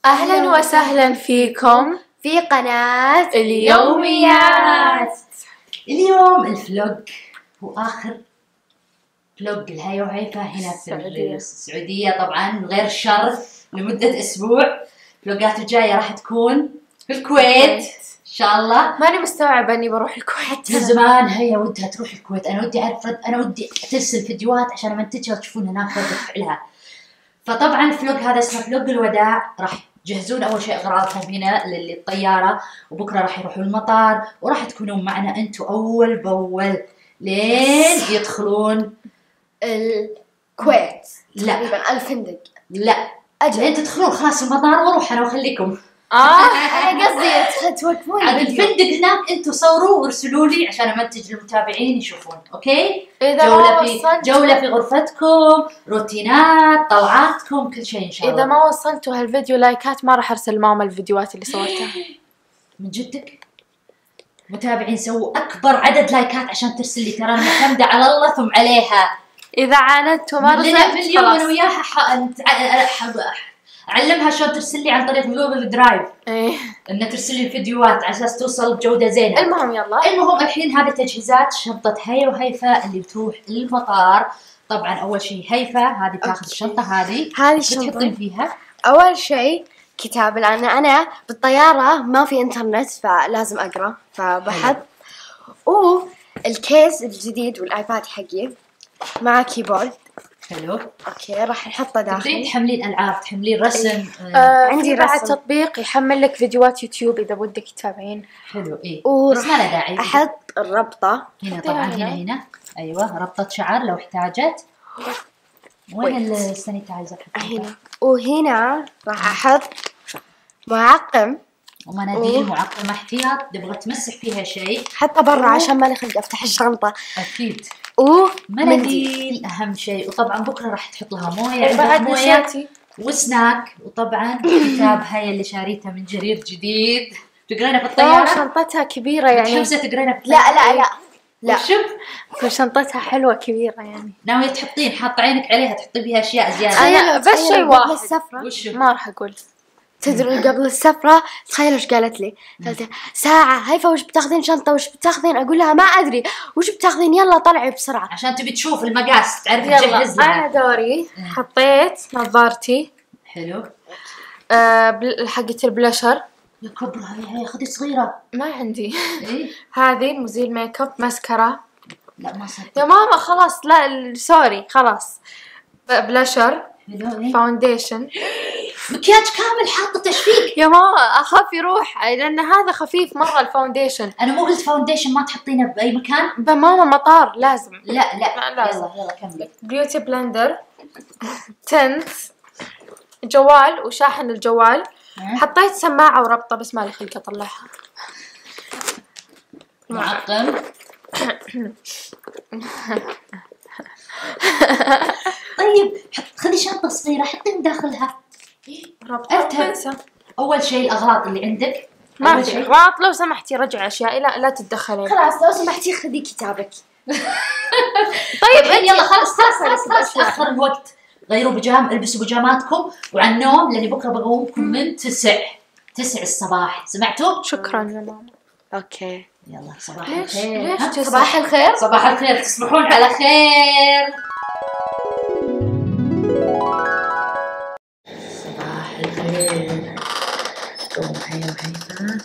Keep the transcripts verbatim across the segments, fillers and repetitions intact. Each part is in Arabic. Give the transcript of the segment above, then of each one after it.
أهلا وسهلا فيكم في قناة اليوميات. اليوم الفلوج هو آخر فلوج الهي وهيفا هنا في السعودية. السعودية، طبعا من غير الشر لمدة أسبوع. فلوجات الجاية راح تكون في الكويت إن شاء الله. ماني مستوعبة إني بروح الكويت من زمان هي ودها تروح الكويت، أنا ودي أعرف رد، أنا ودي ترسل فيديوهات عشان منتجها وتشوفون هناك ردة فعلها. فطبعا الفلوج هذا اسمه فلوج الوداع، راح تجهزون أول شيء أغراضهم هنا للطيارة، وبكرة راح يروحوا المطار وراح تكونون معنا أنتوا أول بأول لين يدخلون الكويت. لا تقريبا الفندق. لا أجل لين تدخلون خلاص المطار واروح أنا وأخليكم. آه أنا قصدي توقفون عاد الفندق هناك أنتوا صوروا وارسلوا لي عشان أمنتج للمتابعين يشوفون. أوكي؟ إذا جولة ما في وصلت جولة في غرفتكم، روتينات، طلعاتكم، كل شيء إن شاء الله. إذا ما وصلتوا هالفيديو لايكات ما راح أرسل ماما الفيديوهات اللي صورتها. من جدك؟ متابعين سووا أكبر عدد لايكات عشان ترسل لي، ترى معتمدة على الله ثم عليها. إذا عاندتوا ما لنا رسلت في اليوم أنا خلاص. وياها ح... ح... أعلمها شلون ترسل لي عن طريق جوجل درايف، إيه إنها ترسل لي الفيديوهات على أساس توصل بجودة زينة. المهم يلا. المهم الحين هذه تجهيزات شنطة هيا وهيفا اللي بتروح المطار. طبعا أول شيء هيفا هذه بتاخذ الشنطة هذه، هذه بتحطين الشنطة. فيها أول شيء كتاب، لأن أنا بالطيارة ما في إنترنت فلازم أقرأ فبحث. والكيس الجديد والآيباد حقي مع كيبورد. حلو. أوكي راح نحطه تبدين داخل. تحملين ألعاب، تحملين رسم. آه عندي عندي بعد رسم. تطبيق يحمل لك فيديوهات يوتيوب إذا ودك تتابعين. حلو إيه، وراح بس ما له داعي. أحط الربطة هنا طبعا هنا هنا ايوه ربطة شعر لو احتاجت. وين السانيتايزر؟ هنا، وهنا راح أحط معقم. ومناديل معقمة احتياط، تبغى تمسح فيها شيء حطه برا عشان ما نخلق أفتح الشنطة. اكيد. ومنديل. مناديل اهم شيء، وطبعا بكره راح تحط لها مويه، وبعد عندك مويه نسيتي وسناك، وطبعا كتاب هاي اللي شاريته من جرير جديد تقرينه في أوه الطياره. شنطتها كبيرة يعني. متحمسه تقرينه في لا الطيارة؟ لا لا لا. شوف شنطتها حلوة كبيرة يعني. ناويه تحطين، حاط عينك عليها تحطي بيها اشياء زياده. أنا بس شيء تخيلوا واحد. قبل السفرة. وشو؟ ما راح أقول. تدرون قبل السفرة تخيلوا ايش قالت لي؟ قالت لي ساعة هيفا وش بتاخذين شنطة وش بتاخذين؟ أقول لها ما أدري وش بتاخذين، يلا طلعي بسرعة. عشان تبي تشوف المقاس تعرف يلا تجهز أنا لها. دوري. حطيت نظارتي حلو. آه بل- حقة البلاشر. يا كبر هاي هاي خذي صغيرة. ما عندي. ايه هذه مزيل ميك اب، ماسكارا. لا ما صدق. يا ماما خلاص لا ال- سوري خلاص. ب- بلاشر، حلو ايه. فاونديشن. مكياج كامل حاطة تشفيق. يا ماما أخاف يروح لأن هذا خفيف مرة الفاونديشن. انا مو قلت فاونديشن ما تحطينه بأي مكان؟ بماما مطار لازم. لا لا لا، لازم. يلا يلا كملي. بيوتي بلندر، تنت، جوال وشاحن الجوال. حطيت سماعة وربطة بس مالي خلق أطلعها. معقم. طيب حط، خذي شنطة صغيرة حطين داخلها ربطة أرتب. بنسى. أول شيء الأغراض اللي عندك. ما أول في شيء. أغراض لو سمحتي رجعي أشيائي، لا لا تتدخلين. خلاص لو سمحتي خذي كتابك. طيب الحين أنت يلا خلاص خلاص خلاص خلاص تأخر الوقت. غيروا بيجام، البسوا بيجاماتكم وعلى النوم لأني بكرة بقومكم من تسع تسع الصباح، سمعتوا؟ شكرا يا ماما. أوكي يلا صباح ليش الخير. ليش ها؟ تسمع؟ صباح الخير. صباح الخير، تصبحون على خير. صباح الخير. قوم هيا وهيفا.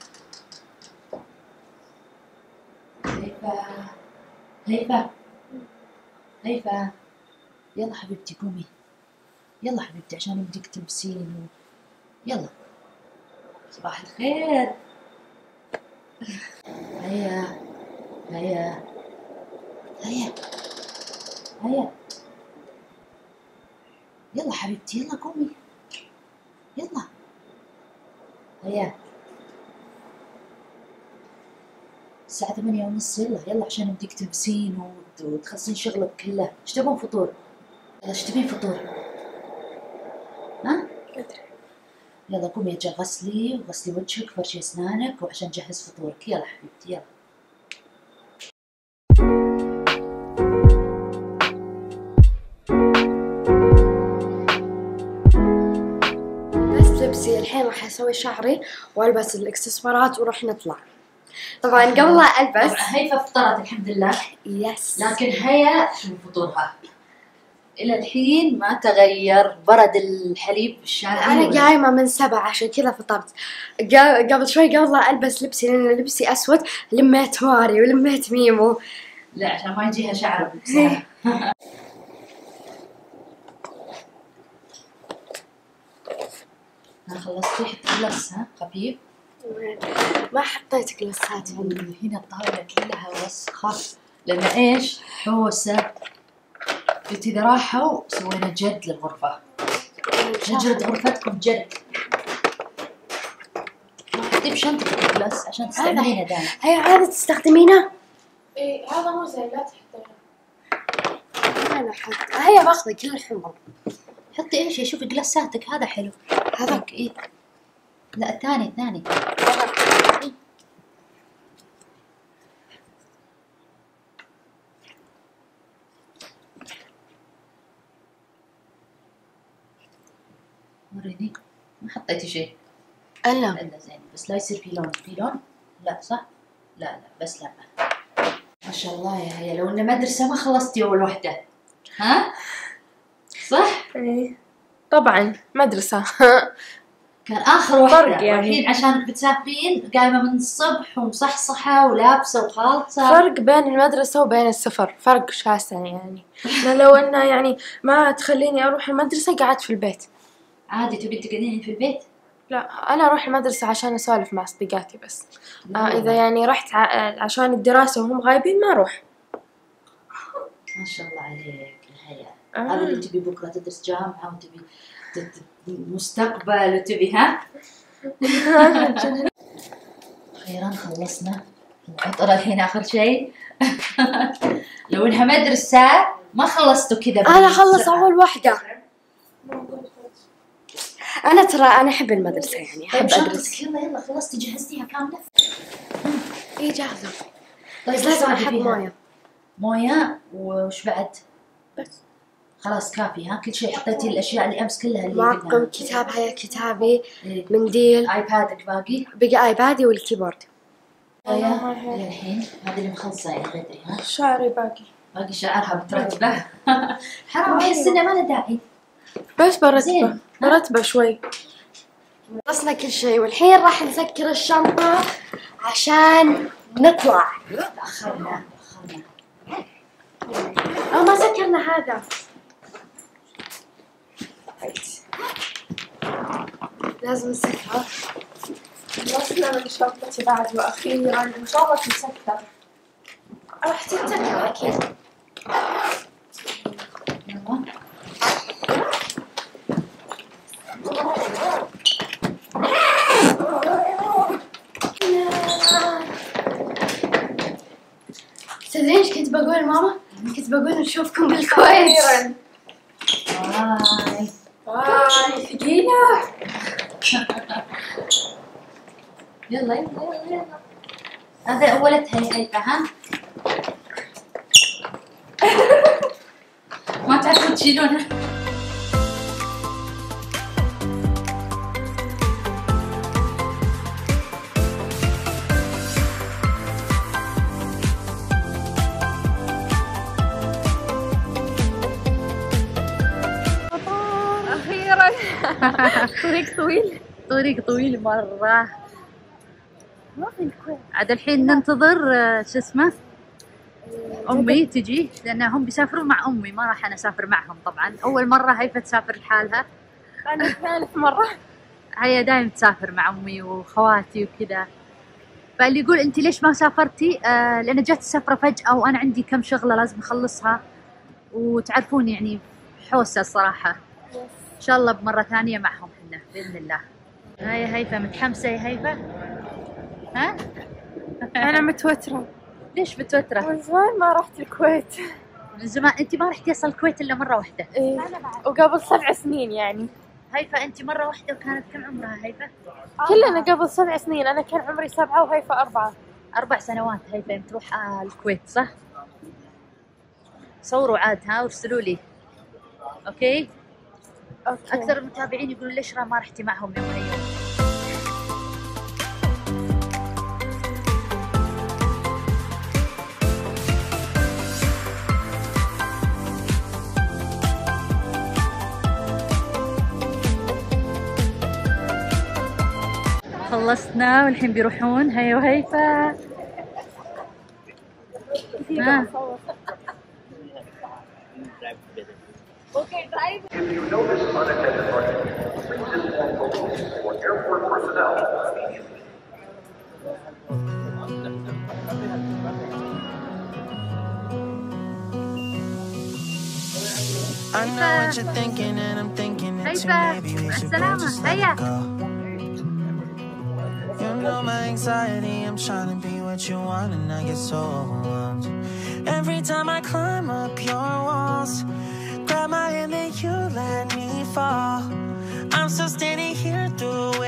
هيفا هيفا هيفا يلا حبيبتي قومي، يلا حبيبتي عشان بدك تلبسين و... يلا صباح الخير. هيا هيا هيا هيا يلا حبيبتي يلا قومي يلا هيا. الساعة ثمانية ونص، يلا يلا عشان بدك تلبسين وت- وتخلصين شغلك كله. ايش تبون فطور؟ يلا ايش تبين فطور؟ ها؟ يلا قومي اجي غسلي وغسلي وجهك فرشي اسنانك وعشان نجهز فطورك. يلا حبيبتي يلا. بصي الحين راح اسوي شعري والبس الاكسسوارات ونروح نطلع. طبعا قبل لا البس هيفا فطرت الحمد لله. يس. لكن هيا شوف فطورها الى الحين ما تغير، برد الحليب الشاي. انا قايمه من سبع عشان كذا فطرت. قبل شوي قبل لا البس لبسي لان لبسي اسود لميت ماري ولميت ميمو. لا عشان ما يجيها شعر بلبسها. ها خلصتي؟ حطي جلس ها خفيف. ما حطيت جلسات عندي. هنا الطاولة كلها وسخة لأن إيش؟ حوسة. قلت إذا راحوا سوينا جد للغرفة. نجرد غرفتكم جد. حطي بشنطتك الجلس عشان تستعملينه دائما. هي هذا تستخدمينه؟ ايه هذا مو زين لا تحطينه. أنا حط هي باخذه كل الحمر. حطي إيش؟ شوفي جلساتك هذا حلو. هذا إيه؟ لا الثاني الثاني. وريني ما حطيتي شيء. الا الا زين بس لا يصير في لون. في لون؟ لا صح؟ لا لا بس لا. ما شاء الله يا هيا لو ان مدرسة ما خلصتي اول وحدة. ها؟ صح؟ ايه طبعا مدرسة. كان اخر وحدة فرق يعني. والحين عشان بتسافرين قايمة من الصبح ومصحصحة ولابسة وخالصة. فرق بين المدرسة وبين السفر، فرق شاسع يعني. لو انه يعني ما تخليني اروح المدرسة قعدت في البيت. عادي تبي تقعدين في البيت؟ لا انا اروح المدرسة عشان اسولف مع اصدقائي بس. آه اذا يعني رحت ع- عشان الدراسة وهم غايبين ما اروح. ما شاء الله عليك يا هيا. آه. هذا اللي تبي بكرة تدرس جامعة وتبي تت- مستقبل وتبي ها؟ أخيرا خلصنا. العطرة الحين آخر شيء. لو إنها مدرسة ما خلصتوا كذا. انا خلص اول وحده. انا ترى انا احب المدرسه يعني احب ادرس. يلا يلا خلصتي جهزتيها كاملة؟ اي جاهزه. طيب بس لازم أحط احط مويه. موية وش بعد؟ بس خلاص كافي ها كل شيء. حطيتي الأشياء اللي أمس كلها اللي معقم قلناها. كتاب هيا كتابي إيه. منديل آيبادك باقي؟ بقى ايبادي والكيبورد. هيا الحين هذه اللي مخلصة يعني بدري ها؟ شعري باقي. باقي شعرها بترتبه. حرام أحس إنه ما له داعي. بس برتبه زين. برتبه شوي. خلصنا كل شيء والحين راح نسكر الشنطه عشان نطلع. تأخرنا تأخرنا. أو ما سكرنا هذا. لازم نسكره. خلصنا من شنطتي بعد واخيرا ان شاء الله تتسكر. راح تتسكر اكيد. يلا. تدرين ايش كنت بقول ماما؟ كنت بقول نشوفكم بالكويت. أخيراً. باي. باي ثقيلة. يلا يلا يلا يلا. هذا أولتها هي هيفا ها؟ ما تعرفون تشيلونها. أخيرا. طريق طويل. طريق طويل مرة. عاد الحين ننتظر آه، شو اسمه أمي تجي لأن هم بيسافرون مع أمي ما راح أنا أسافر معهم طبعا. أول مرة هيفا تسافر لحالها. أنا ثالث مرة. هي دايم تسافر مع أمي وخواتي وكذا. فاللي يقول أنت ليش ما سافرتي؟ آه لأن جت السفرة فجأة وأنا عندي كم شغلة لازم أخلصها وتعرفون يعني حوسة الصراحة. إن شاء الله بمرة ثانية معهم حنا بإذن الله. هاي هيفا متحمسة يا هيفا؟ ها؟ أنا متوترة. ليش متوترة؟ من زمان ما رحت الكويت. من زمان أنت ما رحتي أصل الكويت إلا مرة واحدة. إيه. وقبل سبع سنين يعني. هيفا أنت مرة واحدة وكانت كم عمرها هيفا؟ كلنا قبل سبع سنين. أنا كان عمري سبعة وهيفا أربعة. أربع سنوات هيفا تروح آه الكويت صح؟ صوروا عاد ها وارسلوا لي. أوكي؟ أوكي. أكثر المتابعين يقولوا ليش ما رحتي معهم يوم هي خلصنا والحين بيروحون هيا وهيفا. ها Okay, drive. If you notice unattended luggage, please inform locals or airport personnel immediately. I know what you're thinking and I'm thinking it too. Maybe we should go just let it go. You know my anxiety, I'm trying to be what you want and I get so overwhelmed. Every time I climb up your walls, grab my hand and you let me fall. I'm still standing here through